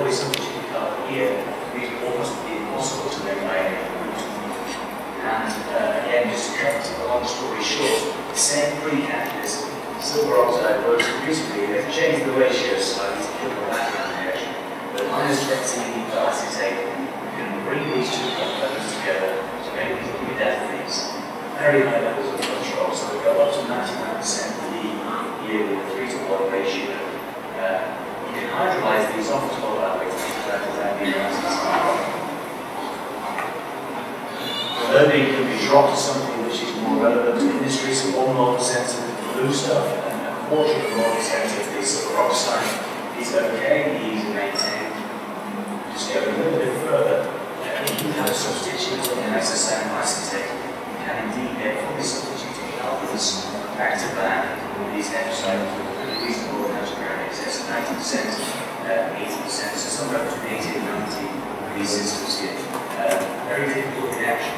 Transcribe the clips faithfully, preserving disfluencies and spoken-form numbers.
probably something to pick up here, it would almost be impossible to make by any route. And uh, again, just to cut a long story short, the same pre-catalyst, silver oxide works beautifully. They've changed the ratio slightly to kill the background reaction. But minus twenty acetate, you can bring these two components together to make these indefinite, very high levels of control. So we've got up to ninety-nine percent of the here with a three to one ratio. Uh, you can hydrolyze these off as well that way to make that amino acids. Learning can be dropped to something which is more relevant to industry, so one more percent of the blue stuff and a quarter of more percent of the silver oxide is okay, easy to maintain. Just go a little bit further, and if you have a substitute in an exosomal acetate, you can indeed get fully substituting alphas back to back with these episodes with reasonable amounts of ground excess, ninety percent, uh, eighty percent, so somewhere between eighty and ninety of these systems here. Uh, very difficult reaction.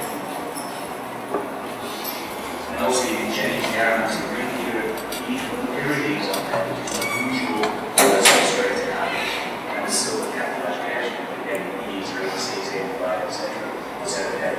And also you can change the aromatic ring here at each of the pyrides on that, which is an unusual substrate to have. And the silver catalyzed reaction, again, E three, C eighty-five, et cetera. It's okay.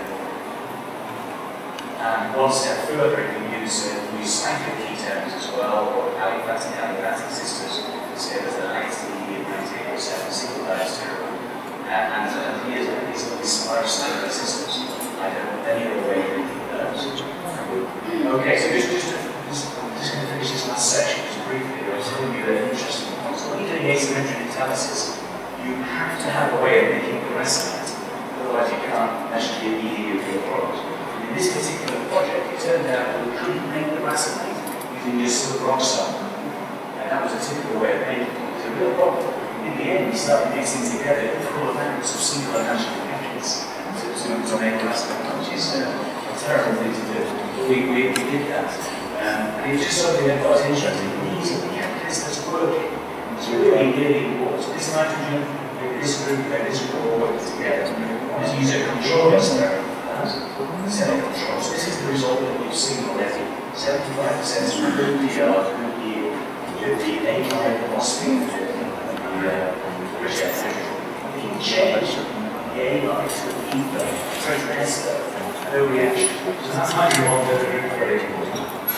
And one step further, you can use, uh, use cyclic ketones as well, or aliphatic aliphatic sisters. So there's an I T E of ninety-eight percent single diastereomers. Uh, and uh, here's uh, these, these large cyclic systems. I don't know any other way to do those. Okay, so just, just, just, just going to finish this last section just briefly. I was telling you an interesting point. So when you're doing asymmetric catalysis, you have to have a way of making the racemate. Otherwise, you can't measure the E D of your product. And in this particular project, it turned out that we couldn't make the racemate using just silver oxide. And that was a typical way of making it. It was a real problem. In the end, we started mixing together equal amounts of single natural reactions to, to, to make the racemate, which is uh, a terrible thing to do. We, we, we did that. Um, and it was just something that got interesting. These are the catalysts that's working. It's really, really important. So this nitrogen, this group, and this group all working together. Let's use a control experiment for that. Cell control. So this is the result that we've seen already. seventy-five percent is good P R, good yield, good the A I phosphine, the reject nitrogen. We can change the A I to the ether, to ester. No reaction. So that's how you want the group very important.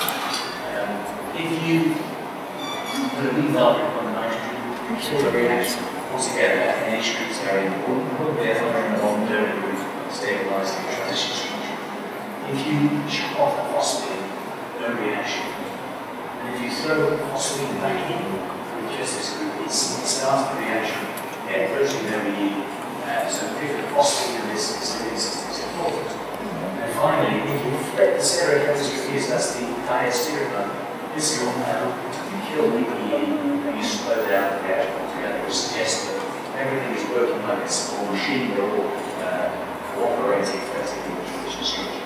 Um, if you put a B value on the nitrogen, kill the reaction altogether, N H group is very important. Therefore, in the long term group, stabilizing the transition structure. If you chop off the phosphine, no reaction. And if you throw the phosphine back in with just this group, it starts the reaction. Yeah, virtually no yield. Uh, so pick the phosphine in this living system is important. And finally, if you flip the stereochemistry, is that's the diastereomer, this will now kill the E and you slow down the reaction altogether, which suggests that everything is working like it's all machine, they're all uh, cooperating effectively with transition structure.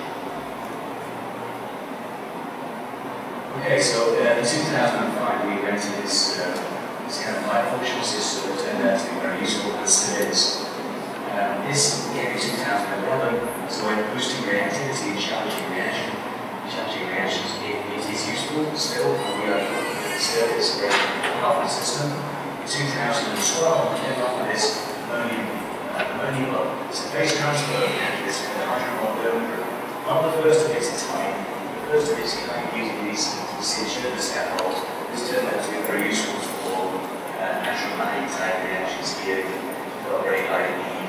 Okay, so uh, in two thousand five we invented this, uh, this kind of bifunctional system that turned out to be very useful, and still is. Um, this came in two thousand eleven, so when boosting reactivity and challenging reaction, challenging reactions, it, it is useful still, and we are looking at it still. It's a very powerful system. In two thousand twelve, we came up with this ammonium, uh, ammonium low. It's a phase transfer catalyst for the hydrogen thermal group. Not the first of its type, the first of its kind using these sugar scaffolds. This turned out to be very useful for uh, natural magnetic type reactions here. Got a very high need.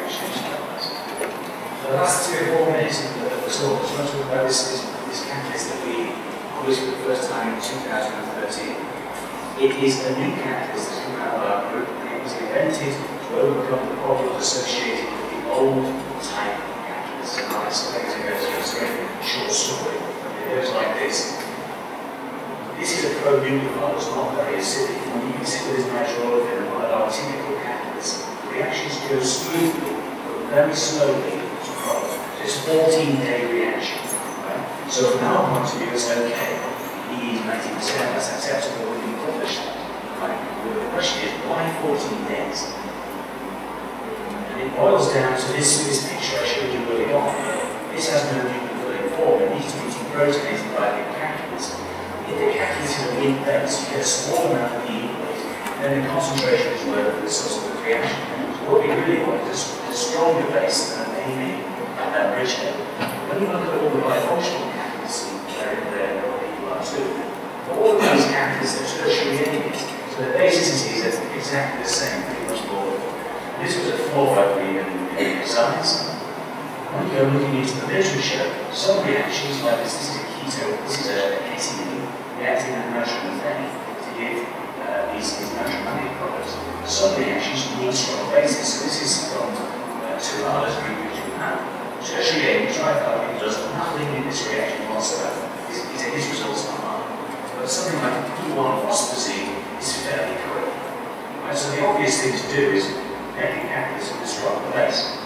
For the last three or four minutes of the, the talk, I just want to talk about this, this, this catalyst that we published for the first time in two thousand thirteen. It is a new catalyst that's come out of our group. It was invented to overcome the problems associated with the old type catalysts. And I'll explain to you as a very short story. It goes like this. This is a pro-nucleophile that's not very acidic. When you consider this nitroolefin and one of our typical catalysts, reactions go smoothly, but very slowly to product. It's a fourteen day reaction. Right? So from our point of view, it's okay. E is ninety percent, that's acceptable, we can publish that. Right? But the question is, why fourteen days? And it boils down to this, this picture I showed you earlier on. This has no nucleophilic form, it needs to be deprotonated by the catalyst. If the catalyst is a weak base, you get a small amount of E, then the concentration is low for the subsequent reaction. So what we really want is a stronger base than an amine at that bridgehead. When you look at all the bifunctional catalysts, they're in there, they're people are too. But all of these catalysts are tertiary amines. So the basis is exactly the same, pretty much all of them. This was a flaw, I believe, in science. When you go looking into the literature, some reactions like this, this is a keto, this is a ketene reacting with nitrogen methane to give uh, these, these nitrogen products. Some reactions need strong bases, so this is from uh, two others group which we have. Tertiary tricarbene does nothing in this reaction whatsoever. His, his results are mine. But something like P one phosphazine is fairly quick. Right, so the obvious thing to do is make a catalyst with a stronger base.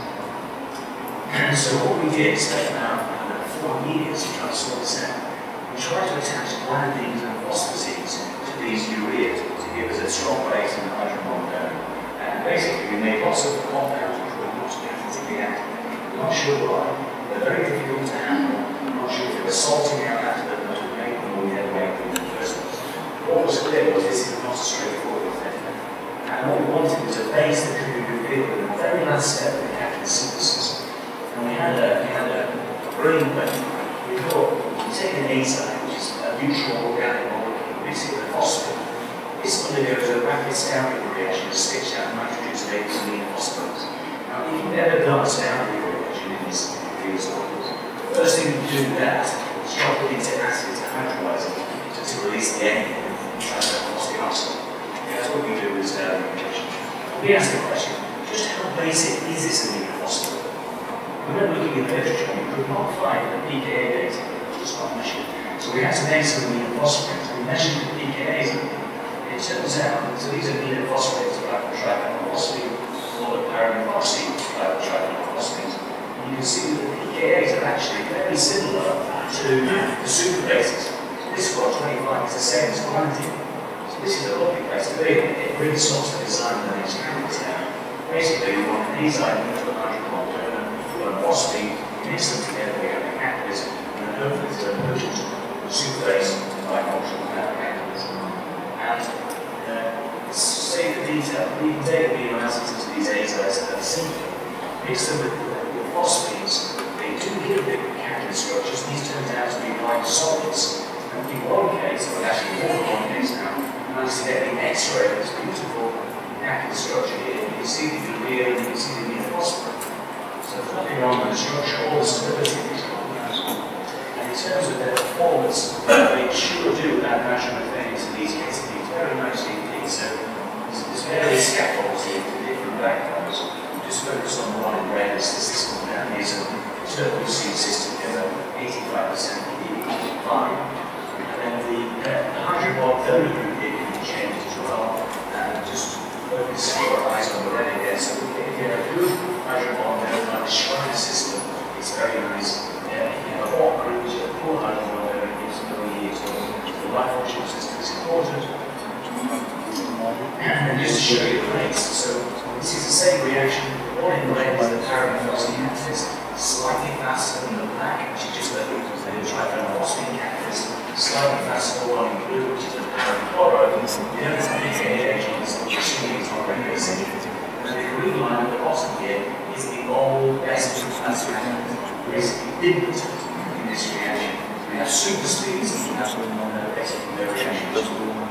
And so what we did is spent about uh, four years to try to sort this out. We tried to attach guanidines and phosphazines to these ureas to give us a strong base and a hydrogen bond donor. And basically we made lots of compounds which were not catalytically active. We're not sure why. They're very difficult to handle. I'm not sure if they were salting out after them to make them or we had to make them in the first place. What was clear was this is not a straightforward thing. And what we wanted was a base that could be revealed in the very last step of the catalyst synthesis. And we had a, we had a brilliant way. We thought, we take an azide, which is a neutral organic molecule, mix it with phosphate. This undergoes a rapid Staudinger reaction to stitch out nitrogen to make amino phosphates. Now, if you've ever done a Staudinger reaction in this field soils, the first thing you do with that is drop it into acid to hydrolyze it, to, to release the end inside that phosphate oxide. That's what we do with Staudinger reaction. We ask the question, just how basic is this amino phosphate? We went looking in the literature and we could not find the P K A data, which was not measured. So we had to make some aminophosphates and we measured the P K As. It turns out that so these aminophosphates are like triphenylphosphine, a lot of pyrimethoxine like triphenylphosphines. And you can see that the P K As are actually very similar to the superbases. So this one, twenty-five, is the same as guanidine. So this is a lovely place to be. It really sorts the design of the next catalyst out. Basically, we want an azide neutral hydrogen bond donor, and phosphine, we mix them together, we have a catalyst, and then hopefully it's a potent superbase bifunctional catalyst. And uh, to save the detail, we can take amino acids into these azides that are simple, mix them with, with phosphines. They do give a bit of catalyst structures, these turn out to be like solids. And in one case, or actually more than one case now, we managed to get the X-ray of this beautiful catalyst structure here. You can see the urea and you can see the aminophosphate. So there's nothing wrong with the structure or the stability of these compounds. And in terms of their performance, they sure do add nitromethane to these ketamines very nicely indeed. So there's various scaffolds here with different backgrounds. Just focus on the one in red, this is compound. Here's a turquoise seed system here, eighty-five percent fine. And then the, uh, the hydrogen bond donor group here can be changed as well. And just focus your eyes on the red again. So if you have a good hydrogen bond donor like the Schreiner system, it's very nice. Yeah, if you have a hot group, you have a poor hydrogen bond donor, it gives no years. So the life functional system is important. And just to show you the rates, so this is the same reaction. One in red is the pyrimethoxine catalyst, slightly faster than the black, which is just the triphenylphosphine catalyst, slightly faster than the one in blue, which is the pyrachloride. You don't have P K A agents, which are assuming it's not very acidic. And the green line at the bottom here is the old best class reaction, basically didn't in this reaction. We have super speeds and we have uh, basically no reactions.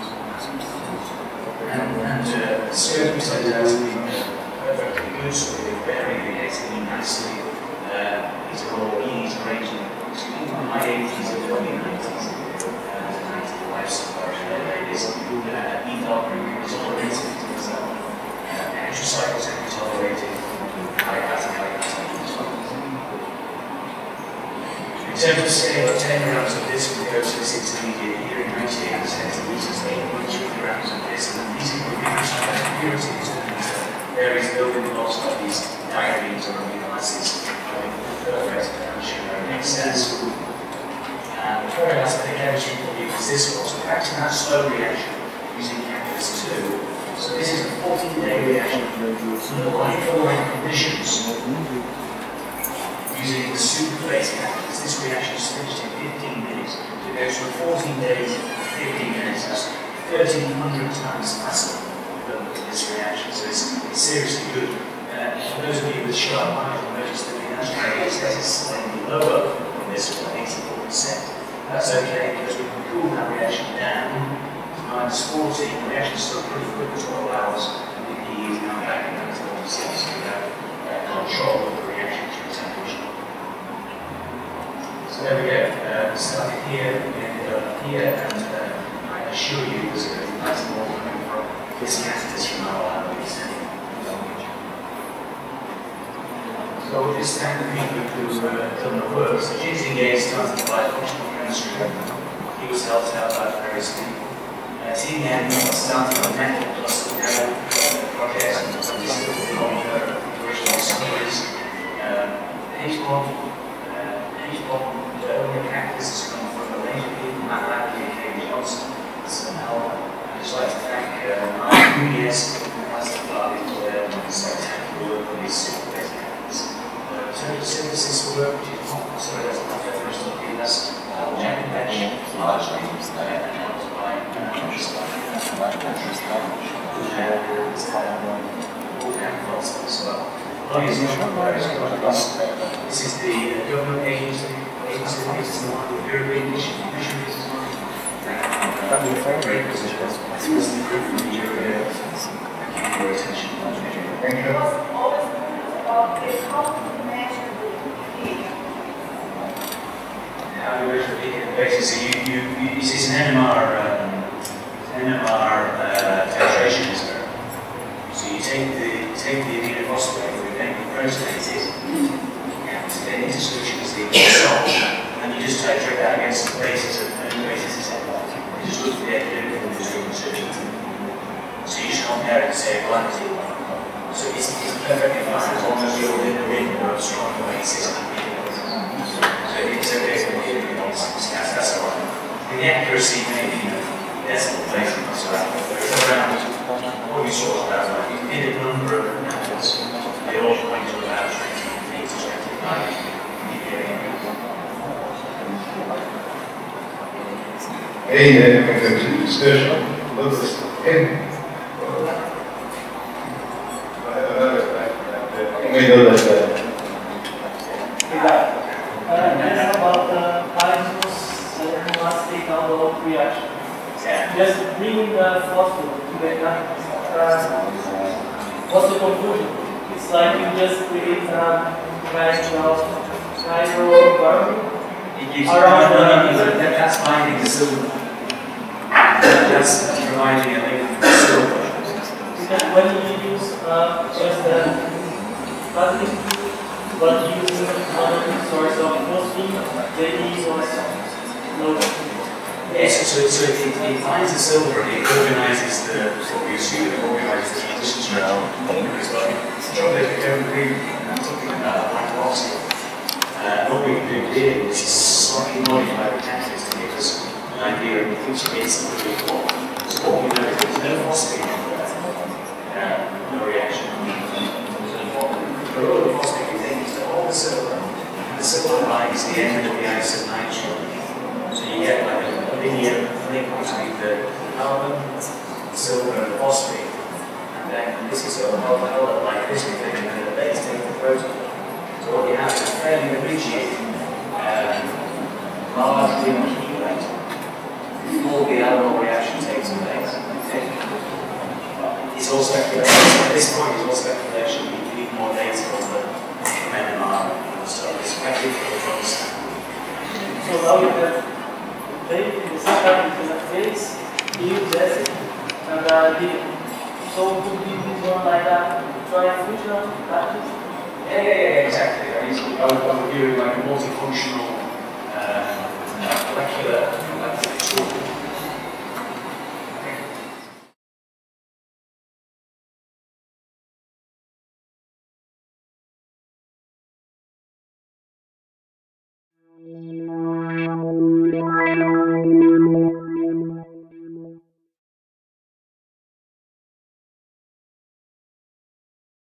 And, and uh, the scope turns out to be perfectly good, so they're very reacting nicely. Uh, these are all E's ranging between the high eighties and early nineties, uh, ninety-five somewhere in there. It is uh, ethyl group is tolerated as well. Uh, Anthracycles can be tolerated. High fatty hydrogen as well. In terms of scale of ten grams of this, we go to this intermediate here in ninety-eight centimeters, eight point three grams of this, and these are the purities. Varies building blocks like these diamines or amino acids. Perfect, I'm sure that makes sense. And the third aspect of chemistry probably is this one. So back to that slow reaction using catalyst two. So this is a fourteen day reaction under light following conditions using the superbase catalyst. This reaction is finished in fifteen minutes. So it goes from fourteen days to fifteen minutes. That's thirteen hundred times faster than this reaction. So it's, it's seriously good. Uh, for those of you with sharp eyes will notice that the natural state is slightly lower than this one, eighty-four percent. That's okay because we can cool that reaction down to minus forty. The reaction's still pretty quick as twelve hours. The P E is now back in minus forty-six, so we have uh, control of the reaction through temperature. So there we go. Uh, we started here, we ended up here, and uh, I assure you there's a nice more coming from this catalyst from our lab. So with this time the people who uh, done the work, so James Engage started by functional chemistry. He was helped out by various people. Uh, T M started on metal plus the metal project, and this is the original summaries. H-bomb, H-bomb, the only catalyst has come from the later people, Matt Lackey and Kate Johnson. So now I'd just like to thank uh, Mark Nunez, as the father of their spectacular work on these super-based catalysts. Total synthesis work, which is not, sorry, that's not the first of the that's Jack and Bench, largely, and helped by This is the uh, government agency, agency that is the European Mission, Mission is great position. This is the group from the European. Thank you for your attention. Thank you. How do you measure the basis? So you, you, you, this is an N M R, um, N M R uh, titration experiment. So you take the take the aminophosphate, we make the proteinated, and then into solution as the salt, and you just titrate that against the basis of the basis of You just look at the epidemic from the two solutions. So you just compare it and say, well, so it's, it's perfectly fine as long as you're within the ring of strong weight system. So it's okay for the that's, that's all right. The accuracy may be decimal place in this around, what we saw about like, you did a number of methods, they all point to about twenty-eight to twenty-nine. Hey, then we go to discussion. Let's end. We know that. That's about the Python's thermostat out of reaction. Yeah. Just bringing the phosphorus to the uh, what's the conclusion? It's like you just create a kind of hydrocarbon It gives you around no, no, no, the no, that, that's binding the silver. That's providing a link to the silver. because when you use uh, just a plastic, but using another source of phosphine, the E was low. Yes, so, so it, it finds the silver and it organizes the, what we assume it organizes the transition structure. Because like, chocolate, we don't really, I'm talking about black box here. Uh, what we can do here is slightly modify the catalyst to give us an idea of which it's something we want. So what we know is there's no phosphate in there, uh, no reaction. But all the phosphate we think is that all the silver, and the silver binds the end of the isonitrate. So you get like a linear link between the carbon, silver, and the phosphate. And then this is a alcohol like this, we think, and then the base takes the protein. So what you have is a fairly rigid, um, largely accumulate before the alcohol reaction takes place. It's all speculation. At this point, it's all speculation. We need more data on the N M R and stuff. It's quite difficult to understand. So now you have they in the starting to the phase, you test it, and uh, the, so could be this one like that, try fusion practice? Yeah, yeah, yeah, exactly. I mean, I would, I would do like a multifunctional uh, uh, molecular molecular tool.